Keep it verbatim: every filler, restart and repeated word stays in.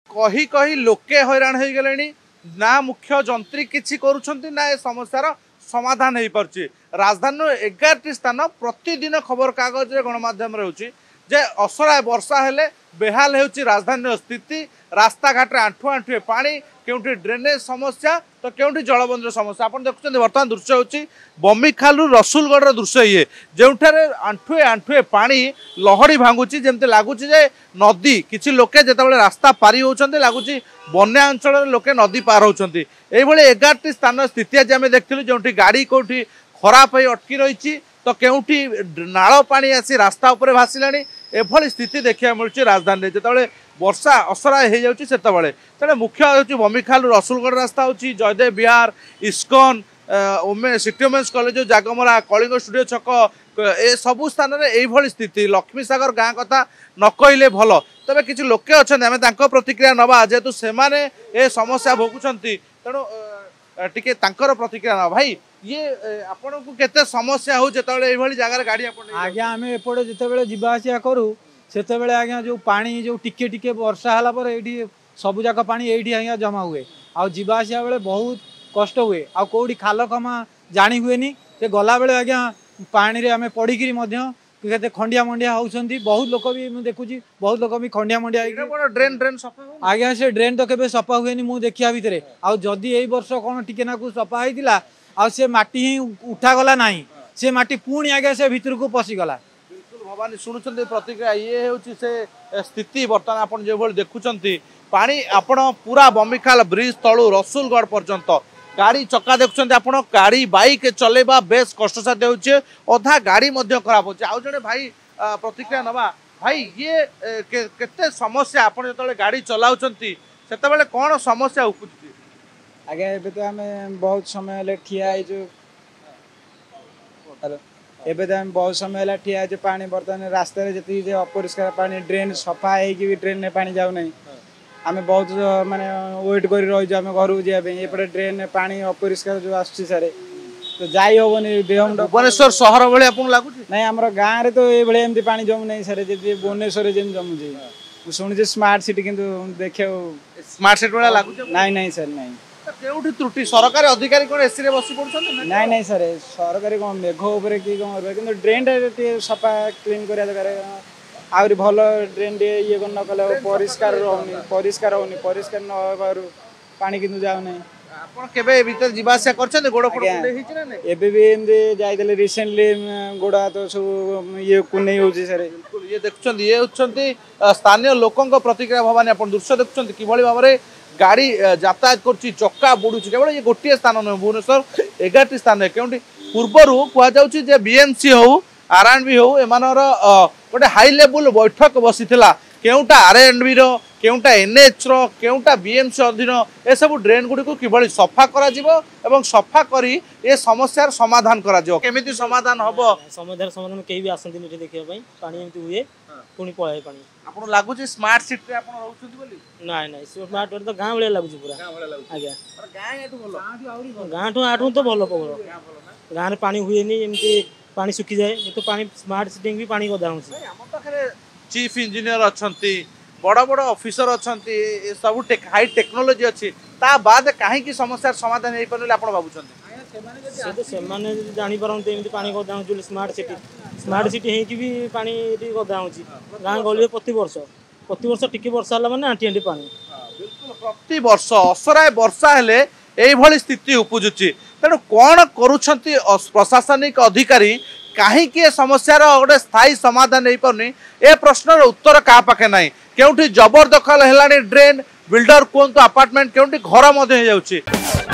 कही कही लोके हैरान हो गले ना मुख्य जंत्री किसी करुछंती ना ए समस्यार समाधान हो पार्ची। राजधानी एगारटी स्थान प्रतिदिन खबर कागज गणमाध्यम रोचे जे असराय वर्षा हेले बेहाल होची राजधानी स्थिति। रास्ता घाट आंठु आंठुए पानी केउठी ड्रेनेज समस्या तो केउठी जलबंधर समस्या। आप देखुं बर्तमान दृश्य होची बमिखालू रसुलगढ़ दृश्य ये जोठारे आंठुए आंठुए पानी लहड़ी भांगुची जेमते लागुची जे नदी किछि लोके जेतेबेले रास्ता पारी होउछन्ते लागुची बन्या अंचल लोके नदी पार होउछन्ते। एई भले एगारटी स्थान स्थिति आज आमे देखथिलु जोठी गाड़ी कोठी खराब होई अटकी रहिची तो केउठी नाଳ पानी आसी रास्ता ऊपर भासिलानी। एभली स्थिति देखा मिलूँ राजधानी जिते वर्षा असराय हो जाऊँगी सेतबले तेरे मुख्य हूँ बमिखालू रसुलगढ़ रास्ता हूँ जयदेव विहार इस्कन ओमे city women's college Jagamara Kalinga studio छक ए सबु स्थान में यही स्थिति। लक्ष्मी सागर गाँ कथा न कहले भल तेज किसी लोके अच्छा प्रतिक्रिया नवा जेहेतु से ए समस्या भोगुंट तेणु टिके तांकर प्रतिक्रिया ना भाई ये आपन को केते समस्या हो जेतेबेले एई भली जगह गाड़ी आपन आज्ञा आमे एपटे जेतेबेले जिबा आसिया करू सेतेबेले आज्ञा जो पानी जो टिके टिके वर्षा हला पर एठी सब जाक पानी एठी आज्ञा जमा हुए आ जिबा आसिया बेले बहुत कष्ट हुए आ कोडी खाल खमा जानी हुएनी से गला बेले आज्ञा पानी रे आमे पड़ी किरी मध्य केते खंडिया मंडिया होउछंती। बहुत लोक भी मु देखुची बहुत लोक भी खंडिया मंडिया ड्रेन ड्रेन सफा हो आज्ञा से ड्रेन तो केबे सफा हुएनी मु देखिया भितरे आ जदी एई वर्ष कोन टिके ना को सफा होइतिला आ से माटी ही उठा गला नाही से माटी पुणी आगे से भीतर को पसी गला। बिल्कुल भवानी शुणुचंती प्रतिक्रिया ये होची से स्थिति बर्तमान आपण जे भल देखुचंती पानी आपण पूरा बमिखाल ब्रिज तळु रसुलगढ़ पर्यंत गाड़ी चक्का देखुचंती आपण गाड़ी बाइक चलेबा बेस कष्टसाध्य होचे अधा गाड़ी मध्य खराब होचे। आउ जने भाई प्रतिक्रिया नवा भाई ये के, केते समस्या आपण जतले गाड़ी चलाउचंती सेतबेले कोन समस्या उपजुची? आगे एबे तो हमें बहुत समय ले ठिया है जो हेलो एबे तो हम बहुत समय ले ठिया है जो पानी बर्तन रास्ता रे जति जे अपरिष्कार पानी ड्रेन सफा है कि ड्रेन ने पानी जाउ नहीं आमे बहुत माने वेट करी रही जो आमे घर जे ए एपटे ड्रेन ने पानी अपरिष्कार जो आछि सारे तो जाई होबनी बेहम भुवनेश्वर शहर भले आपन लागुची नहीं हमर गां रे तो ए भले एमती पानी जम नहीं सारे जे भुवनेश्वर रे जेम जम जे मु सुनि जे स्मार्ट सिटी किंतु देखे स्मार्ट सिटी वाला लागुची नहीं नहीं सर नहीं केउठी त्रुटि सरकारी अधिकारी कोन एसी रे बसी पड़छन नहीं नहीं सर सरकारी कोन मेघ ऊपर की कोन किंतु ड्रेन टे सफा क्लीन करिया दरकार आउरी भलो ड्रेन टे ये कोन न कले परिष्कार रहउनी परिष्कार होउनी परिष्कार न होबारु पानी किंतु जाउ नहीं। आपण केबे भीतर जिबासिया करछन गोड़ फोड़ कुंडे हिच ना नहीं एबे भी एमदे जाइदले रिसेंटली गोड़ा तो सब ये कुनै होची सर बिल्कुल ये देखछन ये होछंती स्थानीय लोकंक प्रतिक्रिया भवानी आपण दृश्य देखछन कि भली भाबरे गाड़ी यातायात करछि चक्का बुडुछि केवल ये गोटे स्थान न भुवनेश्वर एगारटी स्थान केउंटी पूर्वरु कुआ जाउछि जे बीएमसी हो आरएनबी हो एमानर गोटे हाई लेवल बैठक बसीथिला केउटा आरएनबी रो केउटा एनएच रो केउटा बीएमसी अधीन ए सब ड्रेन गुडी को किबळी सफा करा जिवो एवं सफा करी ए समस्यार समाधान करा जिवो केमिति समाधान हबो समाधान समाधान में केही भी आसंती निटे देखिया पई पानी एमति हुए पुनी पळाय पानी आपण लागु जे स्मार्ट सिटी रे आपण रहउछथि बोली नाही नाही स्मार्ट तो गां भले लागु पूरा गां भले लागु आज्ञा पर गां एठु भलो गां ठु आउरी भलो गां ठु आठु तो भलो पगलो गां भलो ना गां रे पानी हुए नि एमति पानी सुखी जाए ये तो पानी स्मार्ट सिटी भी पानी गदा होछि। हम पाखरे चीफ इंजीनियर अछंती बड़ बड़ ऑफिसर अछंती सब हाई टेक्नोलॉजी अच्छी ता बाद कहीं की समस्या समाधान हो पारे आप भावुं से जानी पारते एमती पानी गदा हो स्मार्ट सिटी स्मार्ट सिटी है कि भी पानी गदा हो गाँ गली प्रति वर्ष प्रति वर्ष टिके वर्षा है मैंने आंटी आंटी पानी बिल्कुल प्रति वर्ष असराय वर्षा हेले एभली स्थिति उपजुची तेणु कौन करुछंती प्रशासनिक अधिकारी कहीं समस्यार गोटे स्थायी समाधान नहीं पारनी ए प्रश्नर उत्तर क्या पाखे ना केउठी जबरदखल हेलानी ड्रेन बिल्डर कहतु अपार्टमेंट केउठी घर मध्य हो जाउची।